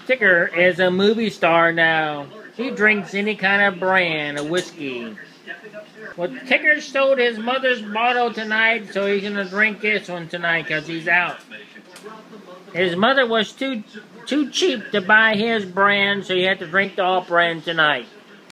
Tigger is a movie star now. He drinks any kind of brand of whiskey. Well, Tigger stole his mother's bottle tonight, so he's going to drink this one tonight because he's out. His mother was too cheap to buy his brand, so he had to drink the off-brand tonight.